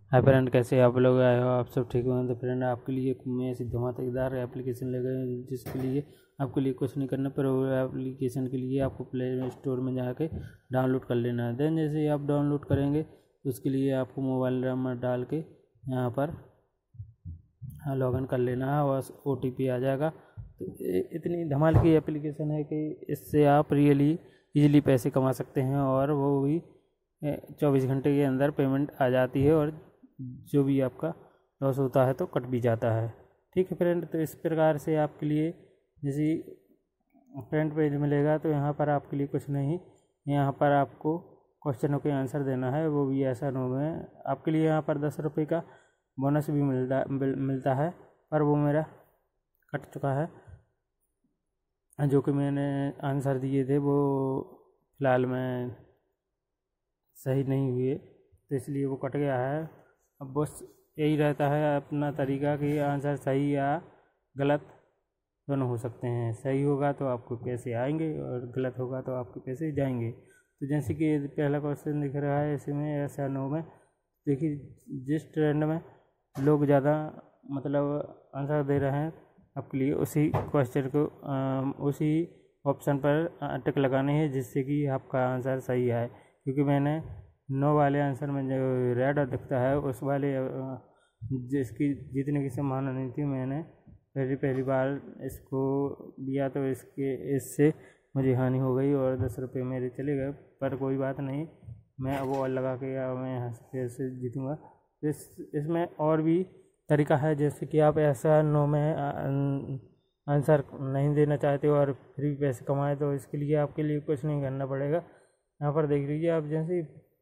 Hi friend, कैसे आप लोग आए हो? आप सब ठीक हो? तो फ्रेंड, आपके लिए मैं ऐसी धमाकेदार एप्लीकेशन ले गए हूं, जिसके लिए आपके लिए कुछ नहीं करना पर वो एप्लीकेशन के लिए आपको प्ले स्टोर में जाके डाउनलोड कर लेना है। देन जैसे ही आप डाउनलोड करेंगे तो उसके लिए आपको मोबाइल नंबर डाल के यहाँ पर लॉगिन कर लेना है और OTP आ जाएगा। तो इतनी धमाल की एप्लीकेशन है कि इससे आप रियली इजीली पैसे कमा सकते हैं, और वो भी 24 घंटे के अंदर पेमेंट आ जाती है, और जो भी आपका लॉस होता है तो कट भी जाता है। ठीक है फ्रेंड, तो इस प्रकार से आपके लिए जैसे फ्रंट पेज मिलेगा तो यहाँ पर आपके लिए कुछ नहीं, यहाँ पर आपको क्वेश्चनों के आंसर देना है, वो भी आसान हो गए। आपके लिए यहाँ पर 10 रुपये का बोनस भी मिलता है, पर वो मेरा कट चुका है। जो कि मैंने आंसर दिए थे वो फ़िलहाल में सही नहीं हुए, तो इसलिए वो कट गया है। अब बस यही रहता है अपना तरीका कि आंसर सही या गलत दोनों हो सकते हैं। सही होगा तो आपको पैसे आएंगे और गलत होगा तो आपके पैसे जाएंगे। तो जैसे कि पहला क्वेश्चन दिख रहा है इसमें yes या नो में, देखिए जिस ट्रेंड में लोग ज़्यादा मतलब आंसर दे रहे हैं आपके लिए उसी क्वेश्चन को उसी ऑप्शन पर टिक लगानी है, जिससे कि आपका आंसर सही आए। क्योंकि मैंने नो वाले आंसर में जो रेड दिखता है उस वाले जिसकी जीतने की संभावना नहीं थी, मैंने पहली बार इसको दिया तो इससे मुझे हानि हो गई और 10 रुपये मेरे चले गए। पर कोई बात नहीं, मैं अब और लगा के मैं यहाँ से फिर से जीतूँगा। इसमें और भी तरीका है, जैसे कि आप ऐसा नो में आंसर नहीं देना चाहते हो और फिर भी पैसे कमाए, तो इसके लिए आपके लिए कुछ नहीं करना पड़ेगा। यहाँ पर देख लीजिए, आप जैसे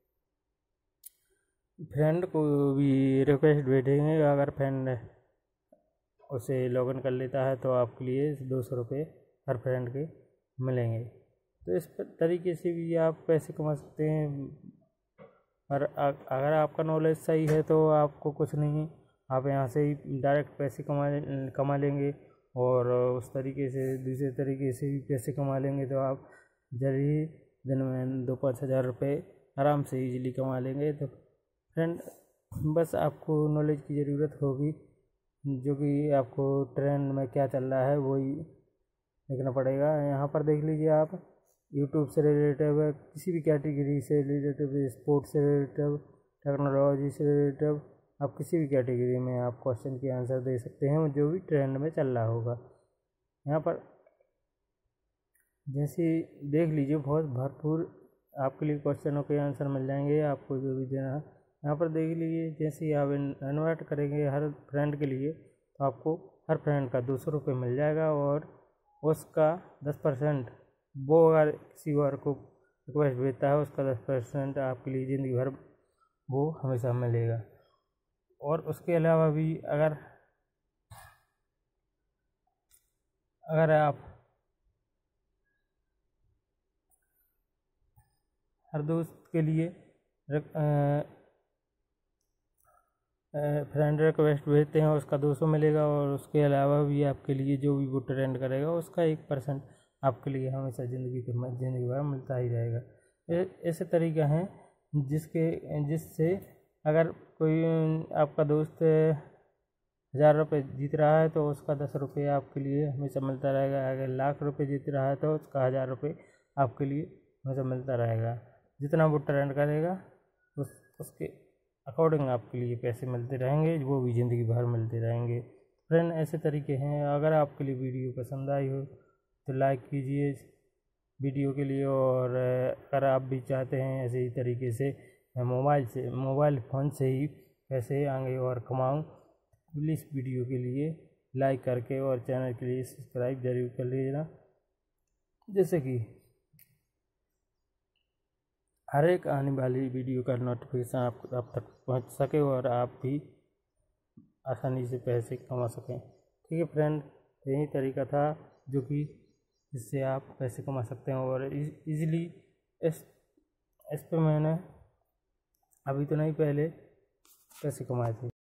फ्रेंड को भी रिक्वेस्ट भेजेंगे, अगर फ्रेंड उसे लॉगिन कर लेता है तो आपके लिए 200 रुपये हर फ्रेंड के मिलेंगे। तो इस तरीके से भी आप पैसे कमा सकते हैं। और अगर आपका नॉलेज सही है तो आपको कुछ नहीं, आप यहाँ से ही डायरेक्ट पैसे कमा लेंगे, और उस तरीके से दूसरे तरीके से भी पैसे कमा लेंगे। तो आप जल्द ही दिन में 2-5 हज़ार रुपये आराम से इजीली कमा लेंगे। तो फ्रेंड, बस आपको नॉलेज की ज़रूरत होगी, जो कि आपको ट्रेंड में क्या चल रहा है वही देखना पड़ेगा। यहाँ पर देख लीजिए, आप यूट्यूब से रिलेटिव, किसी भी कैटेगरी से रिलेटिव, स्पोर्ट्स से रिलेटिव, टेक्नोलॉजी से रिलेटिव, आप किसी भी कैटेगरी में आप क्वेश्चन के आंसर दे सकते हैं, जो भी ट्रेंड में चल रहा होगा। यहाँ पर जैसे देख लीजिए, बहुत भरपूर आपके लिए क्वेश्चनों के आंसर मिल जाएंगे, आपको जो भी देना है। यहाँ पर देख लीजिए, जैसे ही आप इन्वाइट करेंगे हर फ्रेंड के लिए, तो आपको हर फ्रेंड का 200 रुपये मिल जाएगा, और उसका 10% वो अगर किसी और को रिक्वेस्ट भेजता है उसका 10% आपके लिए ज़िंदगी भर वो हमेशा मिलेगा। और उसके अलावा भी अगर आप हर दोस्त के लिए फ्रेंड रिक्वेस्ट भेजते हैं उसका 200 मिलेगा, और उसके अलावा भी आपके लिए जो भी वो ट्रेंड करेगा उसका 1% आपके लिए हमेशा ज़िंदगी भर मिलता ही रहेगा। ऐसे तरीका हैं जिससे अगर कोई आपका दोस्त 1000 रुपये जीत रहा है तो उसका 10 रुपये आपके लिए हमेशा मिलता रहेगा। अगर लाख रुपये जीत रहा है तो उसका 1000 रुपये आपके लिए हमेशा मिलता रहेगा। जितना वो ट्रेंड करेगा उसके अकॉर्डिंग आपके लिए पैसे मिलते रहेंगे, वो भी ज़िंदगी भर मिलते रहेंगे। फ्रेंड, ऐसे तरीके हैं। अगर आपके लिए वीडियो पसंद आई हो तो लाइक कीजिए वीडियो के लिए, और अगर आप भी चाहते हैं ऐसे ही तरीके से मोबाइल फ़ोन से ही पैसे आएंगे और कमाऊँ, प्लीज़ वीडियो के लिए लाइक करके और चैनल के लिए सब्सक्राइब जरूर कर लीजिएगा, जैसे कि हर एक आने वाली वीडियो का नोटिफिकेशन आप तक पहुंच सके और आप भी आसानी से पैसे कमा सकें। ठीक है फ्रेंड, यही तरीका था जो कि इससे आप पैसे कमा सकते हैं, और इजीली इस पे मैंने अभी तो नहीं, पहले पैसे कमाए थे।